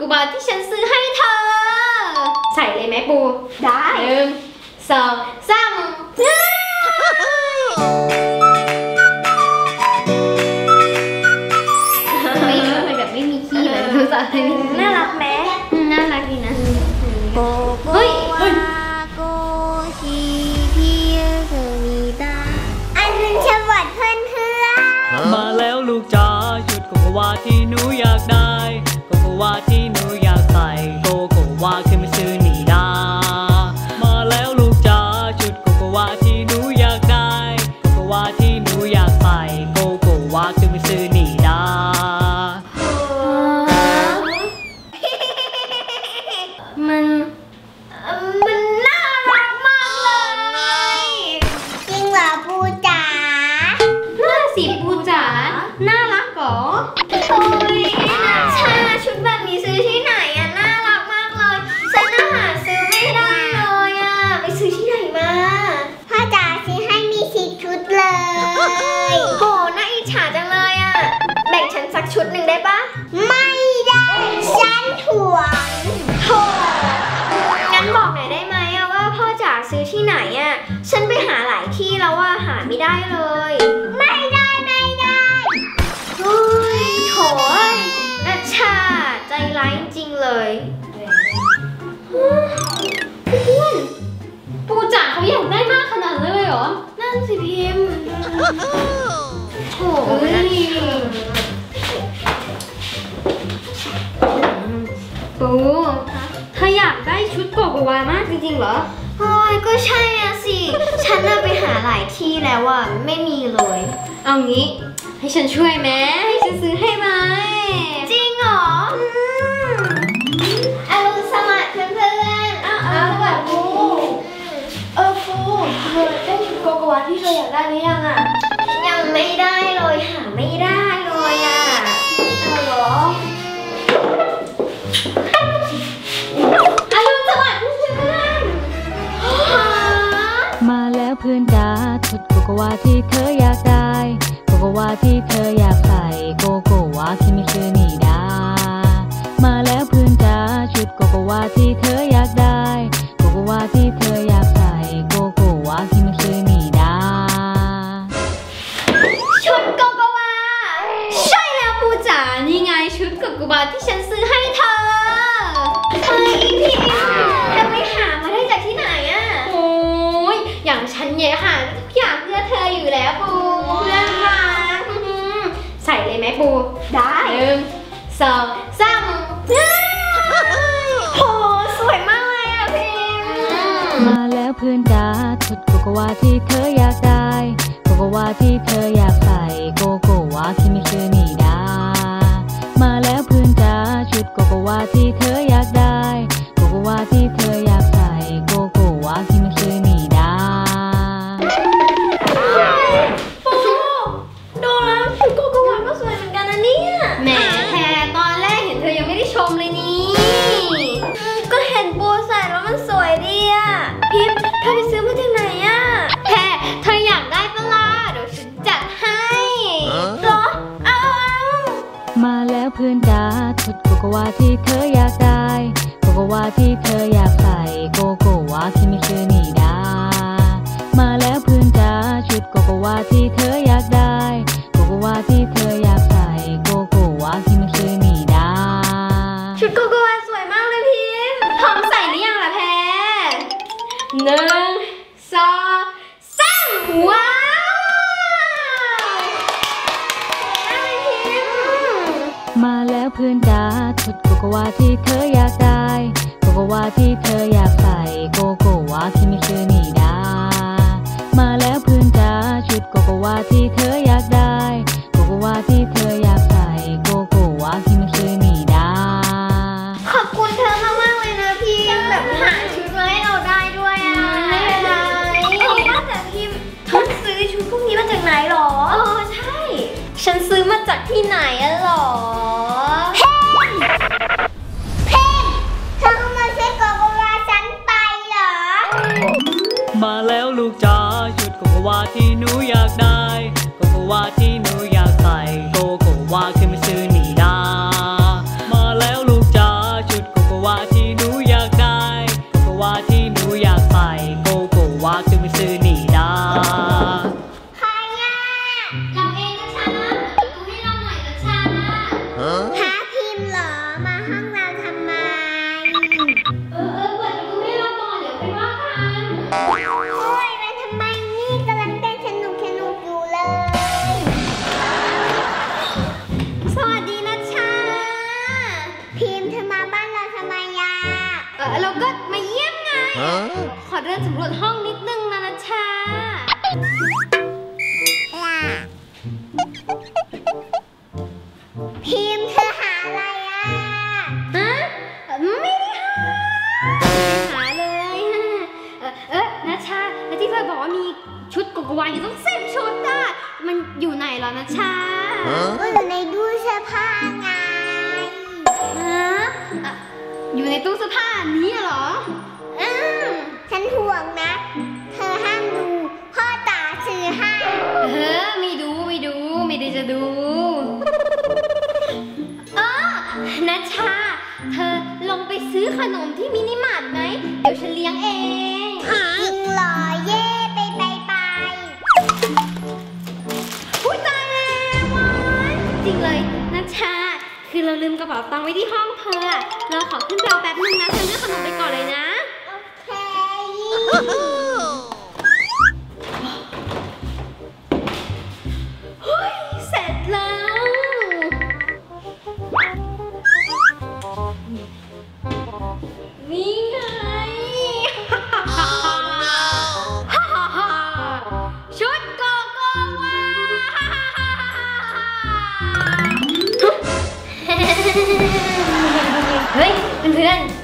กูบาที่ฉันซื้อให้เธอใส่เลยไหมปูได้1 2 3ไม่แบบไม่มีขี้เลยดูสิน่ารักไหมน่ารักดีนะเฮ้ยมาแล้วลูกจ๋าชุดโกโกวาที่หนูอยากได้โกโกวาที่หนูอยากใส่โกโกวาขึ้นมาซื้อหนีดามาแล้วลูกจ๋าชุดโกโกวาที่หนูอยากได้โกโกวาที่หนูอยากใส่โกโกวาขึ้นมาซื้อหนีดามันน่ารักมากเลยจริงเหรอปูจ๋าน่าสิปูจ๋าน่ารักเหรอโอ้ยชาชุดแบบนี้ซื้อที่ไหนอะน่ารักมากเลยฉันหาซื้อไม่ได้เลยอะไปซื้อที่ไหนมาพ่อจ๋าซื้อให้มี10 ชุดเลยโหน่าอิจฉาจังเลยอะแบ่งฉันสักชุดหนึ่งได้ปะไม่ได้ฉันถ่วงโหงั้นบอกหน่อยได้ไหมอะว่าพ่อจ๋าซื้อที่ไหนอะฉันไปหาหลายที่แล้วว่าหาไม่ได้เลยไม่ได้เฮ้ยโถยนัชชาใจร้ายจริงเลยเพื่อนปูจ๋าเขาอยากได้มากขนาดนั้นเลยเหรอนั่นสิพิมพ์โถ่ปูเธออยากได้ชุดโกโกวามากจริงๆเหรอโอ้ยก็ใช่อะสิฉันน่ะไปหาหลายที่แล้วอะไม่มีเลยเอางี้ให้ฉันช่วยไหมให้ฉันซื้อให้ไหมจริงเหรออรุณสวัสดิ์เพื่อนๆสวัสดีปูเธอได้ชุดโกโกวาที่เธออยากได้หรือยังอะยังไม่ได้เลยหาไม่ได้เลยอะเอาเหรออรุณสวัสดิ์เพื่อนๆมาแล้วเพื่อนจ๋าชุดโกโกวาที่เธออยากได้โกโกวาที่เธออยากใส่โกโกวาคิมิซึนิดามาแล้วเพื่อนจ๋าชุดโกโกวาที่เธออยากได้โกโกวาที่เธออยากใส่โกโกวาคิมิซึนิดาชุดโกโกวาใช่แล้วปูจ๋านี่ไงชุดโกโกวาที่ฉันซื้อให้เธอเฮ้ยพี่จะไปหามาได้จากที่ไหนอะโอ้ยอย่างฉันเนี่ยหาทุกอย่างเพื่อเธออยู่แล้วปูเพื่อนรักใส่เลยไหมปูได้1 2 3โหสวยมากเลยอะพิมมาแล้วเพื่อนจ๋าชุดโกโกวาที่เธออยากได้โกโกวาที่เธออยากใส่โกโกวาคิมิซึนิดามาแล้วเพื่อนจ๋าชุดโกโกวาที่เธออยากได้โกโกวาที่เธออยากใส่โกโกวาคิมิซึนิดาปูดูแล้วชุดโกโกวาก็สวยเหมือนกันนะเนี่ยแหมแพรตอนแรกเห็นเธอยังไม่ได้ชมเลยนี่ก็เห็นปูใส่แล้วมันสวยดีอะพิมพ์เธอไปซื้อมาจากไหนอะแพรเธออยากได้ปะล่ะเดี๋ยวฉันจัดให้เหรอเอามาแล้วเพื่อนจ๋าชุดโกโกวาที่เธออยากได้โกโกวาที่เธออยากใส่โกโกวาคิมิซึนิดามาแล้วเพื่อนจ๋าชุดโกโกวาที่เธออยากได้โกโกวาที่เธออยากใส่โกโกวาคิมิซึนิดาชุดโกโกวาสวยมากเลยพิมพ์พร้อมใส่หรือยังล่ะแพร1 2 3ว้าวมาแล้วเพื่อนจ๋าชุดโกโกวาที่เธออยากได้โกโกวาที่เธออยากใส่โกโกวาคิมิซึนิดามาแล้วเพื่อนจ๋าชุดโกโกวาที่เธออยากได้โกโกวาที่เธออยากใส่โกโกวาคิมิซึนิดาขอบคุณเธอมากๆเลยนะพิมพ์แบบหาชุดมาให้เราได้ด้วยอะไม่เป็นไรว่าแต่พิมพ์เธอซื้อชุดพวกนี้มาจากไหนหรอใช่ฉันซื้อมาจากที่ไหนอะหรอเพนเธอเอามาซื้อโกโกวาฉันไปเหรอมาแล้วลูกจ๋าชุดโกโกวาที่หนูอยากได้โกโกวาที่หนูอยากใส่โกโกวาคิมิซึนิดามาแล้วลูกจ๋าเราเองนะชาเปิดประตูให้เราหน่อยนะชาหาพิมพ์เหรอมาห้องเราทำไมเปิดประตูให้เราก่อนเดี๋ยวไปว่ากันโอ้ยมาทำไมนี่กำลังเต้นสนุกอยู่เลยสวัสดีนะชาพิมพ์เธอมาบ้านเราทำไมยะเราก็มาเยี่ยมไงขอเดินสำรวจห้องนิดนึงนะชาพิมพ์เธอหาอะไรอ่ะไม่ได้หาเลยนะชาแล้วที่เธอบอกว่ามีชุดโกโกวาอยู่ต้อง10 ชุดอ่ะมันอยู่ไหนเหรอนะชาก็อยู่ในตู้เสื้อผ้าไงอยู่ในตู้เสื้อผ้านี้เหรอฉันห่วงนะเธอห้ามดูพ่อตาซื้อให้ไม่ดูไม่ได้จะดูนัชชาเธอลงไปซื้อขนมที่มินิมาร์ทไหมเดี๋ยวฉันเลี้ยงเองจริงเหรอเย่ไปผู้ตายแล้ววานจริงเลยนัชชาคือเราลืมกระเป๋าตังค์ไว้ที่ห้องเธอเราขอขึ้นไปเอาแป๊บนึงนะเธอเลือกขนมไปก่อนเลยนะโอเคเฮ้ยเสร็จแล้วนี่ไงชุดโกโกวาเฮ้ยเพื่อน